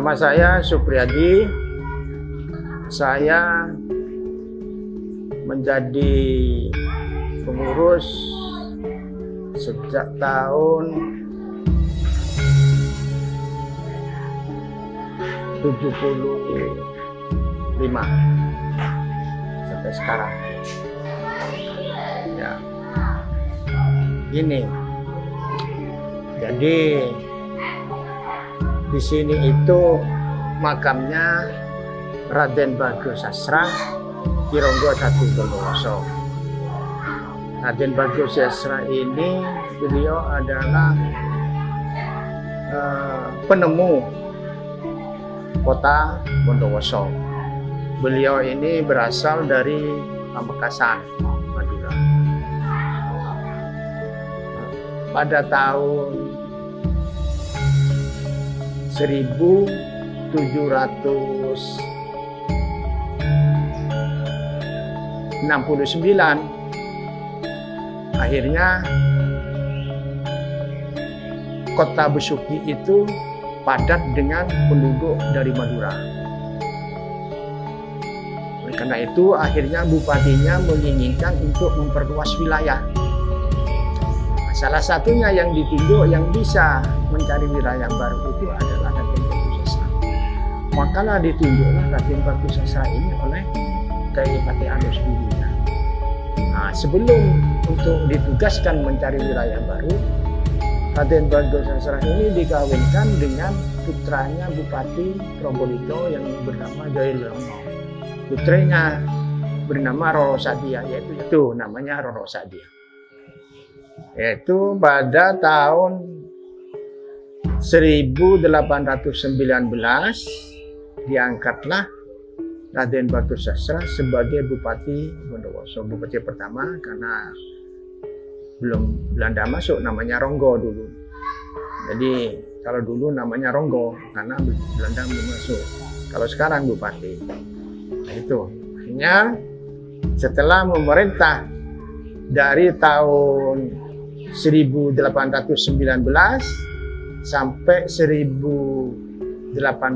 Nama saya Supriyadi. Saya menjadi pengurus sejak tahun 75 sampai sekarang. Ya, ini. Jadi di sini itu makamnya Raden Bagosastra Kironggo I Bondowoso. Raden Bagosastra ini beliau adalah penemu kota Bondowoso. Beliau ini berasal dari Pamekasan, Madura. Pada tahun 1769 akhirnya kota Besuki itu padat dengan penduduk dari Madura. Oleh karena itu akhirnya bupatinya menginginkan untuk memperluas wilayah. Salah satunya yang ditunjuk yang bisa mencari wilayah baru itu adalah Raden Bagosastra. Makalah ditunjuklah Raden Bagosastra ini oleh Kyai Patih Alus Budunya. Nah, sebelum untuk ditugaskan mencari wilayah baru, Raden Bagosastra ini dikawinkan dengan putranya Bupati Probolinggo yang bernama Jailomo. Putranya bernama Roro Sadia, yaitu namanya Roro Sadia. Yaitu pada tahun 1819 diangkatlah Raden Bagosastra sebagai Bupati Bondowoso, Bupati pertama, karena belum Belanda masuk namanya Ronggo dulu. Jadi kalau dulu namanya Ronggo karena Belanda belum masuk. Kalau sekarang Bupati. Nah itu akhirnya setelah memerintah dari tahun 1819 sampai 1830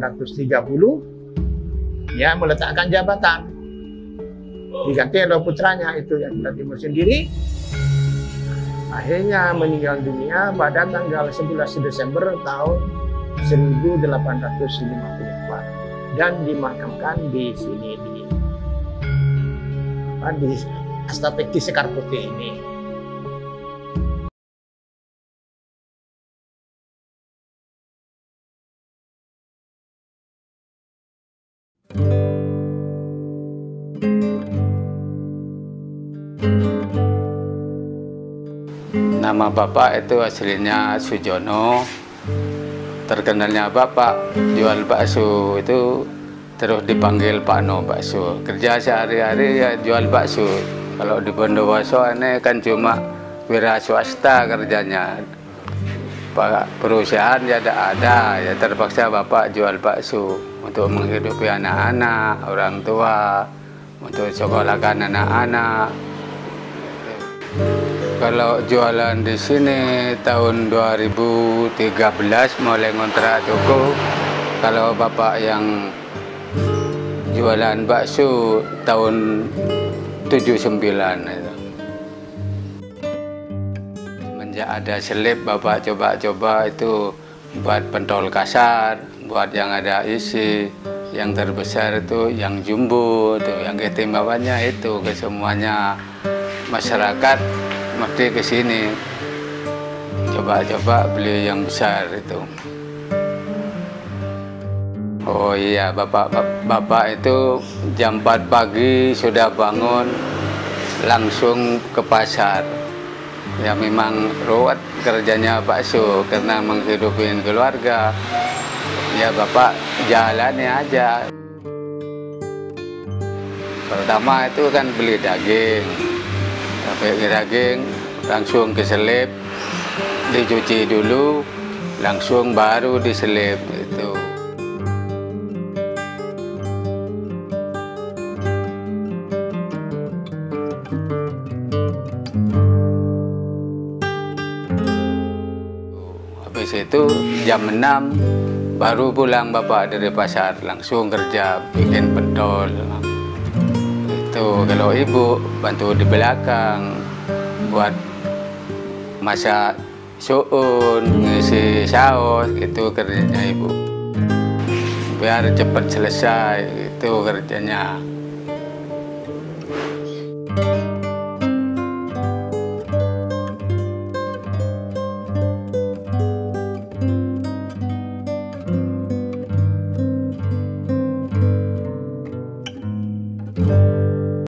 ya meletakkan jabatan, diganti oleh putranya itu yang Timur sendiri. Akhirnya meninggal dunia pada tanggal 11 Desember tahun 1854 dan dimakamkan di sini di Astapekti Sekar Putih ini. Nama Bapak itu aslinya Sujono. Terkenalnya Bapak jual bakso itu terus dipanggil Pak No Bakso. Kerja sehari-hari ya jual bakso. Kalau di Bondowoso ini kan cuma wira swasta kerjanya. Perusahaan ya ada, ya terpaksa Bapak jual bakso untuk menghidupi anak-anak, orang tua, untuk sekolahkan anak-anak. Kalau jualan di sini tahun 2013 mulai ngontrak toko. Kalau Bapak yang jualan bakso tahun 79 itu. Semenjak ada selip Bapak coba-coba itu buat pentol kasar, buat yang ada isi. Yang terbesar itu yang jumbo, itu yang ketimbangannya itu ke semuanya masyarakat mesti ke sini coba-coba beli yang besar itu. Oh iya, bapak itu jam 4 pagi sudah bangun langsung ke pasar. Ya memang ruwet kerjanya bakso karena menghidupi keluarga. Ya Bapak jalani aja. Pertama itu kan beli daging. Sampai daging langsung keselip, dicuci dulu, langsung baru diselip itu. Habis itu jam 6 Baru pulang bapak dari pasar langsung kerja bikin pentol. Itu kalau ibu bantu di belakang buat masak suun, ngisi saus, itu kerjanya ibu. Biar cepat selesai, itu kerjanya.